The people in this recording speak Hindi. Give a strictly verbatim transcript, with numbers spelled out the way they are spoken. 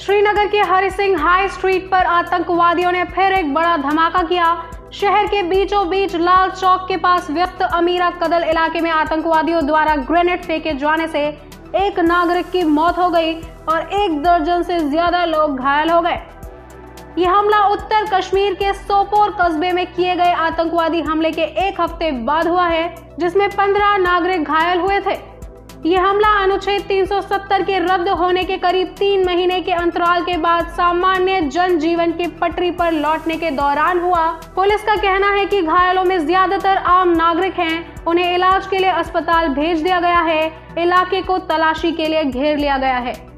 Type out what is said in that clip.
श्रीनगर के हरि सिंह हाई स्ट्रीट पर आतंकवादियों ने फिर एक बड़ा धमाका किया। शहर के बीचों बीच लाल चौक के पास व्यस्त अमीरा कदल इलाके में आतंकवादियों द्वारा ग्रेनेड फेंके जाने से एक नागरिक की मौत हो गई और एक दर्जन से ज्यादा लोग घायल हो गए। यह हमला उत्तर कश्मीर के सोपोर कस्बे में किए गए आतंकवादी हमले के एक हफ्ते बाद हुआ है, जिसमें पंद्रह नागरिक घायल हुए थे। यह हमला अनुच्छेद तीन सौ सत्तर के रद्द होने के करीब तीन महीने के अंतराल के बाद सामान्य जनजीवन की पटरी पर लौटने के दौरान हुआ। पुलिस का कहना है कि घायलों में ज्यादातर आम नागरिक हैं। उन्हें इलाज के लिए अस्पताल भेज दिया गया है। इलाके को तलाशी के लिए घेर लिया गया है।